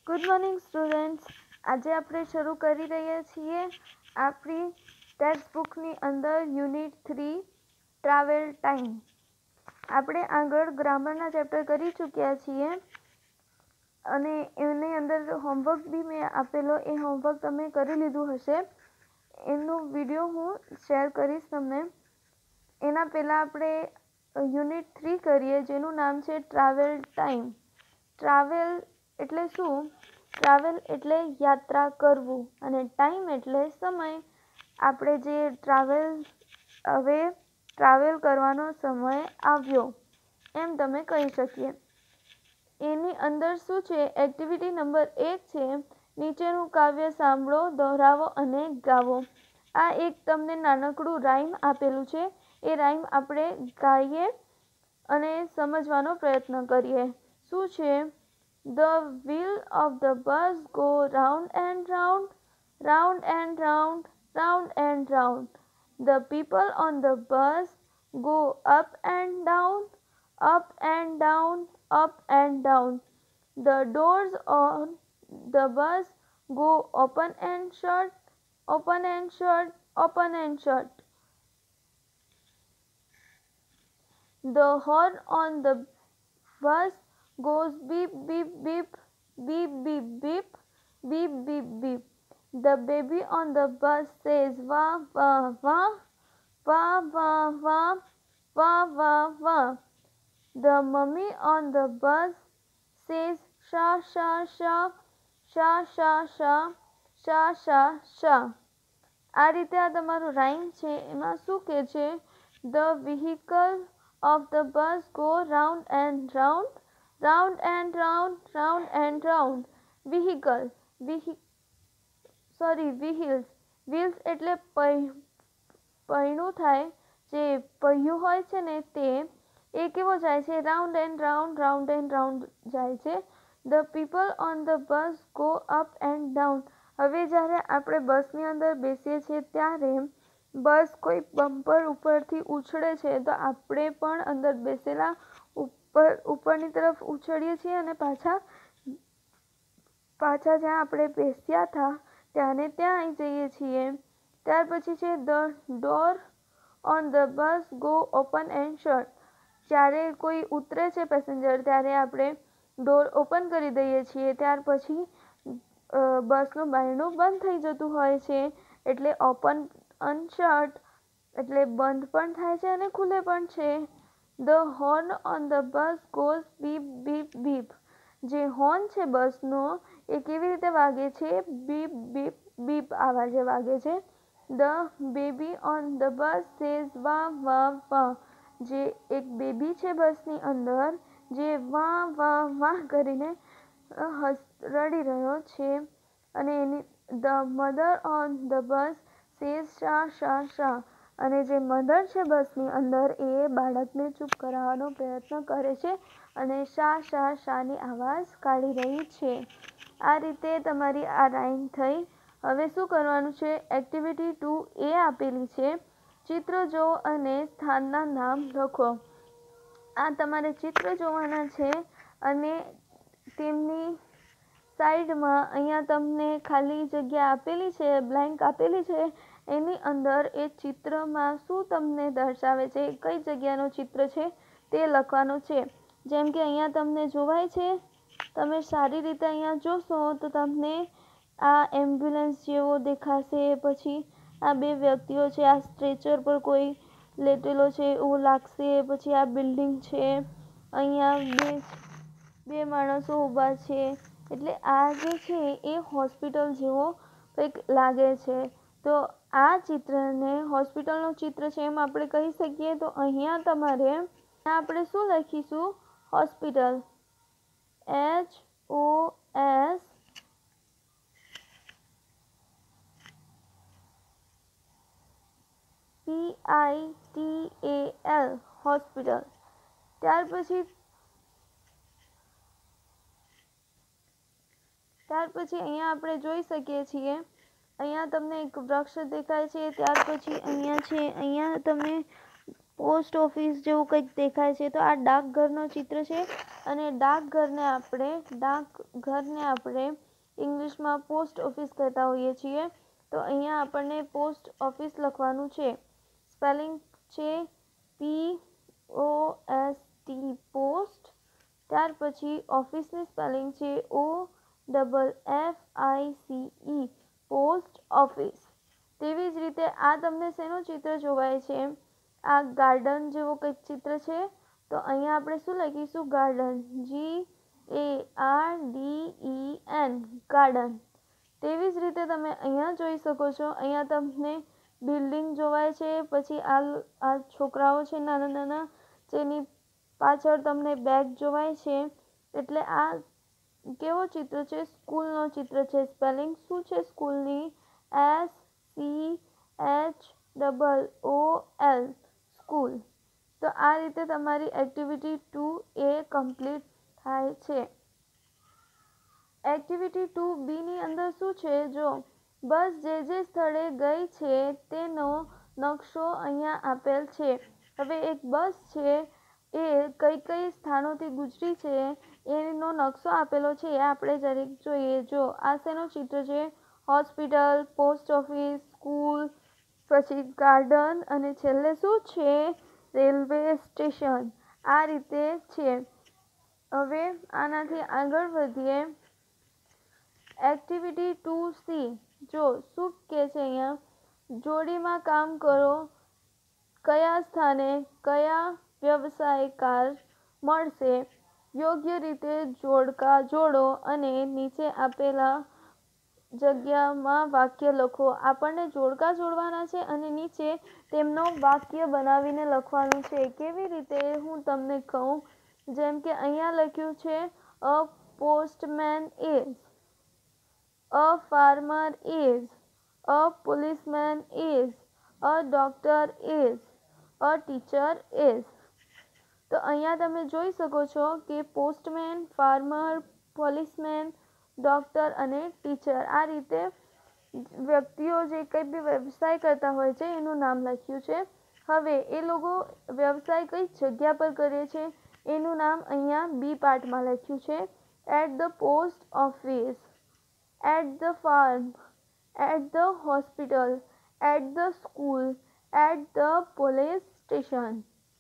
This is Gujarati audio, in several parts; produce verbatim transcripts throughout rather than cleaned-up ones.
Good morning students. આજે આપણે શરૂ કરી રહ્યા છીએ આપણી ટેક્સ્ટ બુકની અંદર યુનિટ થ્રી ટ્રાવેલ ટાઈમ. આપણે આગળ ગ્રામરના ચેપ્ટર કરી ચૂક્યા છીએ અને એની અંદર હોમવર્ક બી મેં આપેલો, એ હોમવર્ક તમે કરી લીધું હશે. એનો વિડીયો હું શેર કરીશ તમને. એના પહેલાં આપણે યુનિટ થ્રી કરીએ, જેનું નામ છે ટ્રાવેલ ટાઈમ. ટ્રાવેલ એટલે શું? ટ્રાવેલ એટલે યાત્રા કરવું અને ટાઈમ એટલે સમય. આપણે જે ટ્રાવેલ હવે ટ્રાવેલ કરવાનો સમય આવ્યો એમ તમે કહી શકીએ. એની અંદર શું છે? એક્ટિવિટી નંબર એક છે નીચેનું કાવ્ય સાંભળો, દોહરાવો અને ગાવો. આ એક તમને નાનકડું રાઇમ આપેલું છે. એ રાઇમ આપણે ગાઈએ અને સમજવાનો પ્રયત્ન કરીએ. શું છે? The wheel of the bus go round and round, round and round, round and round. The people on the bus go up and down, up and down, up and down. The doors on the bus go open and shut, open and shut, open and shut. The horn on the bus goes beep, beep, beep, beep, beep, beep, beep, beep, beep. The baby on the bus says wah, wah, wah, wah, wah, wah, wah, wah, wah. The mummy on the bus says sha, sha, sha, sha, sha, sha, sha, sha, sha. આ રીતે આ તમારું રાઇમ છે. એમાં શું કહે છે? The vehicle of the bus go round and round, round and round, round and round. Vehicle, vehi sorry wheels. wheels એટલે પૈણું થાય, જે પૈયું હોય છે ને તે, એ કેવો જાય છે? Round and round, round and round જાય છે. The people on the bus go up and down. હવે જ્યારે આપણે બસની અંદર બેસીએ છીએ ત્યારે બસ કોઈ બમ્પર ઉપરથી ઉછળે છે તો આપણે પણ અંદર બેસેલા ઉપર ઉપરની તરફ ઉછળીએ છીએ અને પાછા પાછા જ્યાં આપણે બેસ્યા હતા ત્યાંને ત્યાં આવી જઈએ છીએ. ત્યાર પછી છે the door on the bus go open and shut. જ્યારે કોઈ ઉતરે છે પેસેન્જર ત્યારે આપણે ડોર ઓપન કરી દઈએ છીએ. ત્યાર પછી બસનું બારણું બંધ થઈ જતું હોય છે, એટલે ઓપન અનશટ એટલે બંધ પણ થાય છે અને ખુલે પણ છે. The horn on the bus goes beep, beep, beep. જે હોર્ન છે બસનો એ કેવી રીતે વાગે છે? બીપ, બીપ, બીપ આવાજે વાગે છે. The baby on the bus says wah, wah, વાહ. જે એક બેબી છે બસની અંદર, જે વાહ, વાહ, વાહ કરીને રડી રહ્યો છે. અને એની the mother on the bus says shh, shh, શા. અને જે મધર છે બસની અંદર એ બાળકને ચૂપ કરાવવાનો પ્રયત્ન કરે છે અને શા, શા, શાની આવાજ કાઢી રહી છે. આ રીતે તમારી આ રાઇમ થઈ. હવે શું કરવાનું છે? એક્ટિવિટી ટુ એ આપેલી છે. ચિત્ર જો અને સ્થાનના નામ લખો. આ તમારે ચિત્ર જોવાના છે અને તેમની સાઈડમાં અહીંયા તમને ખાલી જગ્યા આપેલી છે, બ્લેન્ક આપેલી છે. એની અંદર એ ચિત્રમાં શું તમને દર્શાવે છે, કઈ જગ્યાનું ચિત્ર છે તે લખવાનું છે. જેમ કે અહીંયા તમને જોવાય છે, તમે સારી રીતે અહીંયા જોશો તો તમને આ એમ્બ્યુલન્સ જેવો દેખાશે. પછી આ બે વ્યક્તિઓ છે, આ સ્ટ્રેચર પર કોઈ લેટેલો છે એવું લાગશે. પછી આ બિલ્ડિંગ છે, અહીંયા બે બે માણસો ઊભા છે. એટલે આ જે છે એ હોસ્પિટલ જેવો કંઈક લાગે છે. તો આ ચિત્રને હોસ્પિટલનું ચિત્ર છે એમ આપણે કહી શકીએ. તો અહીંયા તમારે આપણે શું લખીશું? Hospital, H O S P I T A L, hospital. ત્યાર પછી ત્યાર પછી અહીંયા આપણે જોઈ શકીએ છીએ, અહીંયા તમને એક વૃક્ષ દેખાય છે. ત્યાર પછી અહીંયા છે, અહીંયા તમને પોસ્ટ ઓફિસ જેવું કંઈક દેખાય છે. તો આ ડાકઘરનો ચિત્ર છે. અને ડાકઘરને આપણે ડાકઘરને આપણે ઇંગ્લિશમાં પોસ્ટ ઓફિસ કહેતા હોઈએ છીએ. તો અહીંયા આપણને પોસ્ટ ઓફિસ લખવાનું છે. સ્પેલિંગ છે P O S T post. ત્યાર પછી ઓફિસની સ્પેલિંગ છે O double F I C E post office. તેવી જ રીતે આ તમને શેનું ચિત્ર જોવાય છે? આ ગાર્ડન જેવો કંઈક ચિત્ર છે. તો અહીંયા આપણે શું લખીશું? Garden. G A R D E N garden. તેવી જ રીતે તમે અહીંયા જોઈ શકો છો. અહીંયા તમને બિલ્ડિંગ જોવાય છે. પછી આ આ છોકરાઓ છે નાના નાના, જેની પાછળ તમને બેગ જોવાય છે. એટલે આ કેવો ચિત્ર છે? સ્કૂલનો ચિત્ર છે. સ્પેલિંગ શું છે સ્કૂલની? S C H double O L school. તો આ રીતે તમારી એક્ટિવિટી ટુ એ કમ્પ્લીટ થાય છે. એક્ટિવિટી ટુ બીની અંદર શું છે? જો બસ જે જે સ્થળે ગઈ છે તેનો નકશો અહીંયા આપેલ છે. હવે એક બસ છે એ કઈ કઈ સ્થાનોથી ગુજરી છે એનો નકશો આપેલો છે. એ આપણે જરીક જોઈએ. જો આ શેનો ચિત્ર છે? હોસ્પિટલ, પોસ્ટ ઓફિસ, સ્કૂલ, પછી ગાર્ડન અને છેલ્લે શું છે? Railway station. આ રીતે છે. હવે આનાથી આગળ વધીએ. Activity two C. જો શું કહે છે અહીંયા? જોડીમાં કામ કરો. કયા સ્થાને કયા વ્યવસાયકાર મળશે? યોગ્ય રીતે જોડકા જોડો અને નીચે આપેલા જગ્યામાં વાક્ય લખો. આપણને જોડકા જોડવાના છે અને નીચે તેમનો વાક્ય બનાવીને લખવાનું છે. કેવી રીતે? હું તમને કહું. જેમ કે અહીંયા લખ્યું છે a postman is, a farmer is, a policeman is, a doctor is, a teacher is. તો અહીંયા તમે જોઈ શકો છો કે પોસ્ટમેન, ફાર્મર, પોલીસમેન, ડોક્ટર અને ટીચર આ રીતે વ્યક્તિઓ જે કંઈ બી વ્યવસાય કરતા હોય છે એનું નામ લખ્યું છે. હવે એ લોકો વ્યવસાય કઈ જગ્યા પર કરે છે એનું નામ અહીંયા બી પાર્ટમાં લખ્યું છે. At the post office, at the farm, at the hospital, at the school, at the police station.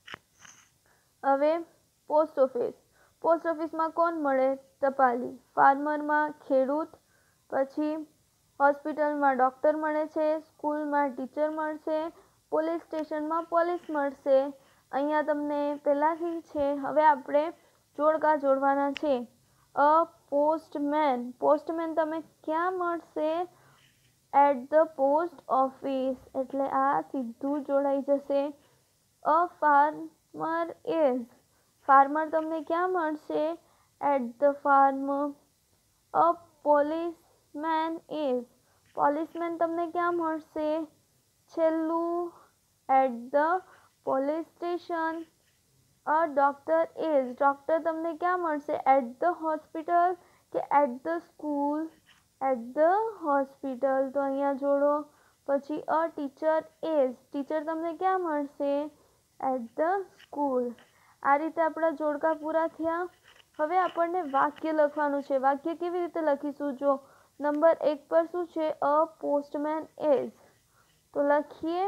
હવે પોસ્ટ ઓફિસ. પોસ્ટ ઓફિસમાં કોણ મળે? ટપાલી. ફાર્મરમાં ખેડૂત. પછી હોસ્પિટલમાં ડૉક્ટર મળે છે. સ્કૂલમાં ટીચર મળશે. પોલીસ સ્ટેશનમાં પોલીસ મળશે. અહીંયા તમને પહેલાંથી છે. હવે આપણે જોડકા જોડવાના છે. A postman. પોસ્ટમેન તમે ક્યાં મળશે? At the post office. એટલે આ સીધું જોડાઈ જશે. અ ફાર્મર ઇઝ. ફાર્મર તમને ક્યાં મળશે? At the farm. A policeman is. Policeman તમને ક્યાં મળશે? છેલ્લું at the police station. A doctor is. Doctor તમને ક્યાં મળશે? એટ ધ હોસ્પિટલ કે at the school? At the hospital. તો અહીંયા જોડો. પછી અ ટીચર ઇઝ. ટીચર તમને ક્યાં મળશે? At the school. આ રીતે આપણા જોડકા પૂરા થયા. હવે આપણને વાક્ય લખવાનું છે. વાક્ય કેવી રીતે લખીશું? જો નંબર એક પર શું છે? A postman is. તો લખીએ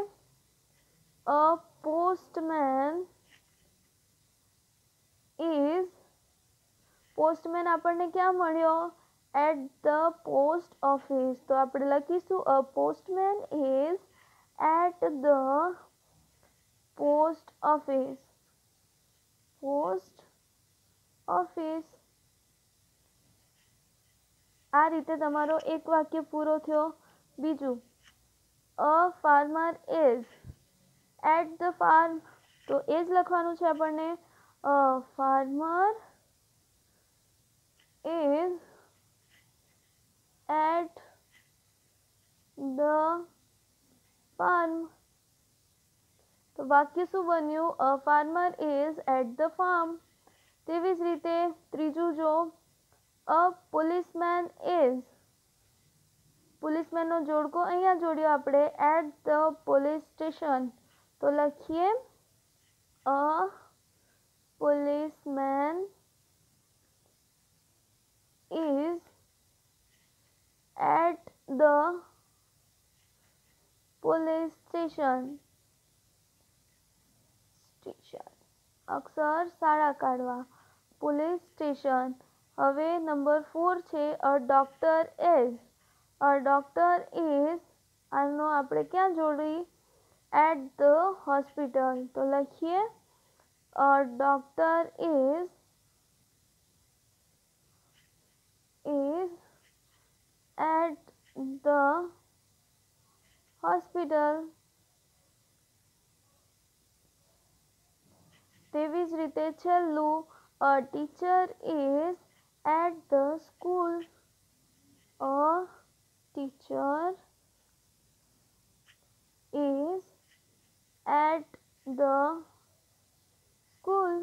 અ પોસ્ટમેન ઇઝ. પોસ્ટમેન આપણને ક્યાં મળ્યો? At the post office. તો આપણે લખીશું a postman is at the post office. Post office. આ રીતે તમારો એક વાક્ય પૂરો થયો. બીજું a farmer is at the farm. તો એ જ લખવાનું છે આપણને. A farmer is at the farm. તો વાક્ય શું બન્યું? A farmer is at the farm. તેવી જ રીતે ત્રીજું જો અ પોલીસમેન ઇઝ. પોલીસમેનનો જોડકો અહીંયા જોડ્યો આપણે એટ ધ પોલીસ સ્ટેશન. તો લખીએ અ પોલીસમેન સ્ટેશન સ્ટેશન અક્ષર શાળા કાઢવા પોલીસ સ્ટેશન. હવે નંબર ફોર છે a doctor is. A doctor is આનો આપણે ક્યાં જોડી એટ ધ હોસ્પિટલ. તો લખીએ a doctor is is at the hospital. તેવી જ રીતે છેલ્લું a teacher is at the school. A teacher is at the school.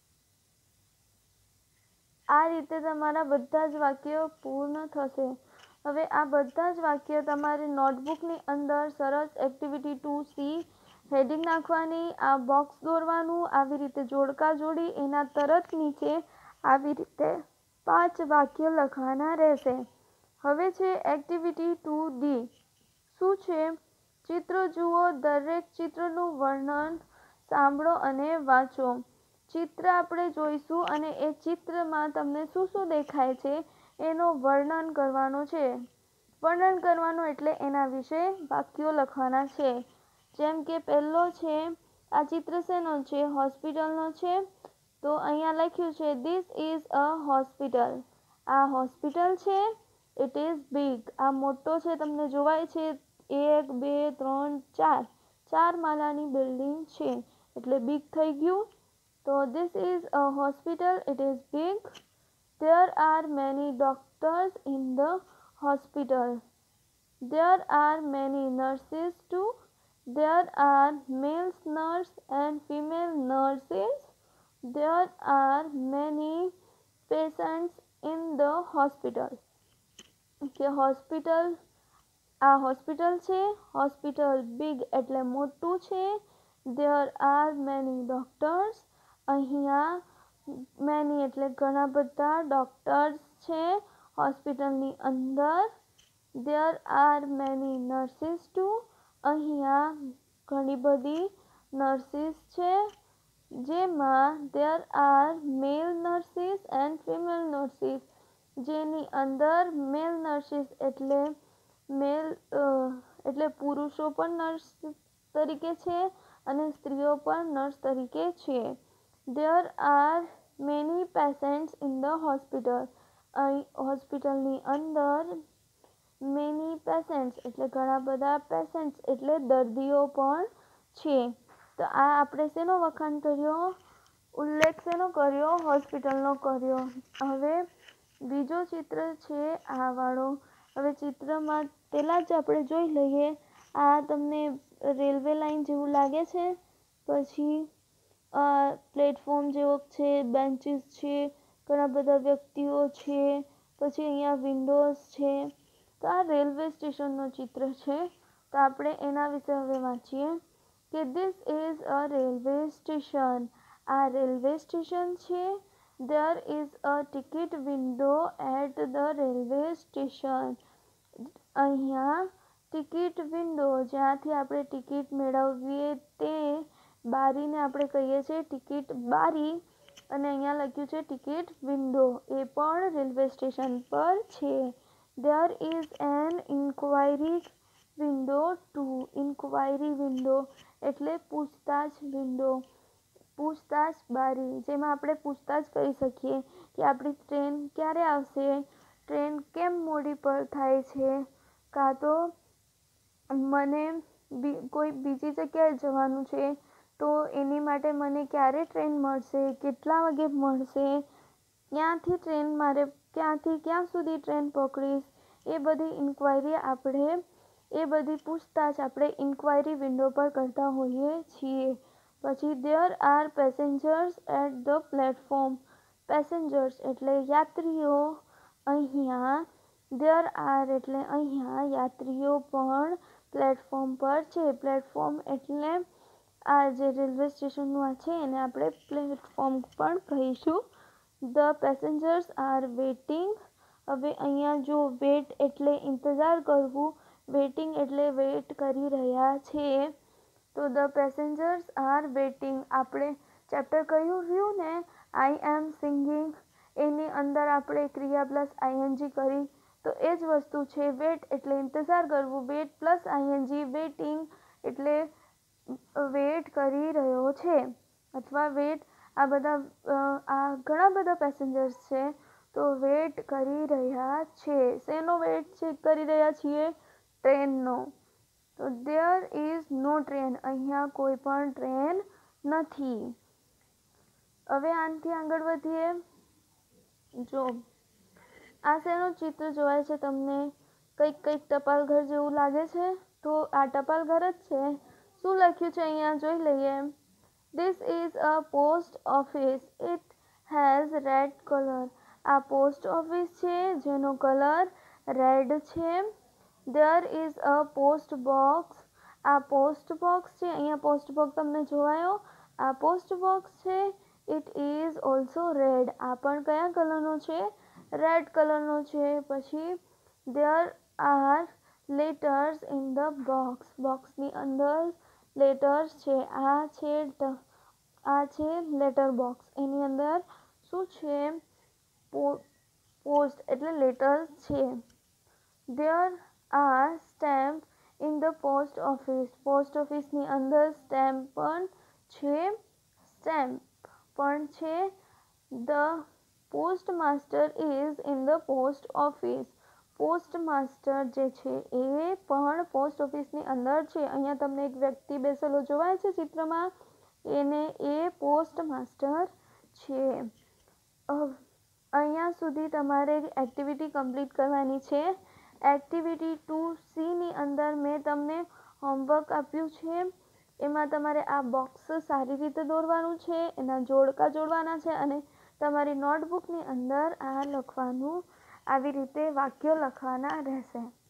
આ રીતે તમારા બધા જ વાક્યો પૂર્ણ થશે. હવે આ બધા જ વાક્ય તમારી નોટબુકની અંદર સરસ એક્ટિવિટી ટુ સી હેડિંગ નાખવાની, આ બોક્સ દોરવાનું, આવી રીતે જોડકા જોડી એના તરત નીચે આવી રીતે પાંચ વાક્ય લખવાના રહેશે. હવે છે એક્ટિવિટી ટુ ડી. શું છે? ચિત્ર જુઓ, દરેક ચિત્રનું વર્ણન સાંભળો અને વાંચો. ચિત્ર આપણે જોઈશું અને એ ચિત્રમાં તમને શું શું દેખાય છે એનું વર્ણન કરવાનું છે. વર્ણન કરવાનું એટલે એના વિશે વાક્યો લખવાના છે. જેમ કે પહેલો છે, આ ચિત્ર શેનો છે? હોસ્પિટલનો છે. તો અહીંયા લખ્યું છે ધીસ ઇઝ અ હોસ્પિટલ. આ હોસ્પિટલ છે. It is big. આ મોટો છે, તમને જોવાય છે એક બે ત્રણ ચાર ચાર માળાની બિલ્ડિંગ છે એટલે બિગ થઈ ગયું. તો this is a hospital. It is big. There are many doctors in the hospital. There are many nurses too. There are male nurses and female nurses. There are many patients in the hospital. કે હોસ્પિટલ, આ હોસ્પિટલ છે. હોસ્પિટલ બિગ એટલે મોટું છે. There are many doctors. અહીંયા મેની એટલે ઘણા બધા ડોક્ટર્સ છે હોસ્પિટલની અંદર. There are many nurses too. અહીંયા ઘણી બધી નર્સિસ છે. જેમાં there are male nurses and female nurses. જેની અંદર મેલ નર્સિસ એટલે મેલ એટલે પુરુષો પણ નર્સ તરીકે છે અને સ્ત્રીઓ પણ નર્સ તરીકે છે. There are many patients in the hospital. અહીં હોસ્પિટલની અંદર many patients એટલે ઘણા બધા પેશન્ટ્સ એટલે દર્દીઓ પણ છે. તો આ આપણે શેનો વખાણ કર્યો? ઉલ્લેખ શેનો કર્યો? હોસ્પિટલનો કર્યો. હવે બીજો ચિત્ર છે આ વાળો. હવે ચિત્રમાં પહેલાં જ આપણે જોઈ લઈએ. આ તમને રેલવે લાઇન જેવું લાગે છે. પછી પ્લેટફોર્મ જેવો છે, બેન્ચીસ છે, ઘણા બધા વ્યક્તિઓ છે, પછી અહીંયા વિન્ડોઝ છે. તો આ રેલવે સ્ટેશનનું ચિત્ર છે. તો આપણે એના વિશે હવે વાંચીએ કે this is a railway station. આ રેલવે સ્ટેશન છે. There is a ticket window at the railway station. અહીંયા ટિકિટ વિન્ડો, જ્યાંથી આપણે ટિકિટ મેળવીએ તે બારીને આપણે કહીએ છીએ ટિકિટ બારી. અને અહીંયા લખ્યું છે ટિકિટ વિન્ડો. એ પણ રેલવે સ્ટેશન પર છે. There is an inquiry window too. Inquiry window એટલે પૂછતાછ વિન્ડો, પૂછતાછ બારી, જેમાં આપણે પૂછતાછ કરી શકીએ કે આપણી ટ્રેન ક્યારે આવશે, ટ્રેન કેમ મોડી પર થાય છે, કાં તો મને કોઈ બીજી જગ્યાએ જવાનું છે તો એની માટે મને ક્યારે ટ્રેન મળશે, કેટલા વાગે મળશે, ક્યાંથી ટ્રેન મારે ક્યાંથી ક્યાં સુધી ટ્રેન પકડીશ, એ બધી ઇન્ક્વાયરી આપણે એ બધી પૂછતાછ આપણે ઇન્ક્વાયરી વિન્ડો પર કરતા હોઈએ છીએ. પછી there are passengers at the platform. Passengers એટલે યાત્રીઓ. અહીંયા there are એટલે અહીંયા યાત્રીઓ પણ પ્લેટફોર્મ પર છે. પ્લેટફોર્મ એટલે આ જે રેલવે સ્ટેશનનું આ છે એને આપણે પ્લેટફોર્મ પણ કહીશું. The passengers are waiting. હવે અહીંયા જો વેટ એટલે ઇંતજાર કરવું, વેઇટિંગ એટલે વેઇટ કરી રહ્યા છે. તો ધ પેસેન્જર્સ આર વેઇટિંગ, આપણે ચેપ્ટર કહ્યું રહ્યું ને આઈ એમ સિંગિંગ, એની અંદર આપણે ક્રિયા પ્લસ આઈએનજી કરી, તો એ જ વસ્તુ છે વેટ એટલે ઇંતજાર કરવું, વેટ પ્લસ આઈએનજી વેઇટિંગ એટલે વેટ કરી રહ્યો છે અથવા વેટ, આ બધા આ ઘણા બધા પેસેન્જર્સ છે તો વેટ કરી રહ્યા છે. શેનો વેટ છે કરી રહ્યા છીએ? ટ્રેનનો. તો દેર ઇઝ નો ટ્રેન, અહીંયા કોઈ પણ ટ્રેન નથી. હવે આનાથી આગળ વધીએ. જો આ શેનું ચિત્ર જોવાય છે તમને? કંઈક કંઈક ટપાલ ઘર જેવું લાગે છે, તો આ ટપાલ ઘર જ છે. શું લખ્યું છે અહીંયા જોઈ લઈએ. This is a post office. It has red color. આ પોસ્ટ ઓફિસ છે જેનો કલર રેડ છે. There is a post box. આ પોસ્ટ બોક્સ છે, અહીંયા પોસ્ટ બોક્સ તમને જોવાયો, આ પોસ્ટ બોક્સ છે. It is also red. આ પણ કયા કલરનો છે? રેડ કલરનો છે. પછી there are letters in the box. બોક્સની અંદર લેટર્સ છે. આ છે આ છે લેટર બોક્સ, એની અંદર શું છે? પોસ્ટ એટલે લેટર્સ છે. There are stamps in the post office. Post ઓફિસની અંદર સ્ટેમ્પ પણ છે. સ્ટેમ્પ પણ છે. The post master is in the post office. Post master જે છે એ પણ પોસ્ટ ઓફિસની અંદર છે. અહીંયા તમને એક વ્યક્તિ બેસેલો જોવાય છે ચિત્રમાં, એને એ પોસ્ટ માસ્ટર છે. અહીંયા સુધી તમારે એક્ટિવિટી કમ્પ્લીટ કરવાની છે. એક્ટિવિટી ટુ સીની અંદર મેં તમને હોમવર્ક આપ્યું છે. એમાં તમારે આ બોક્સ સારી રીતે દોરવાનું છે, એના જોડકા જોડવાના છે અને તમારી નોટબુકની અંદર આ લખવાનું, આવી રીતે વાક્યો લખવાના રહેશે.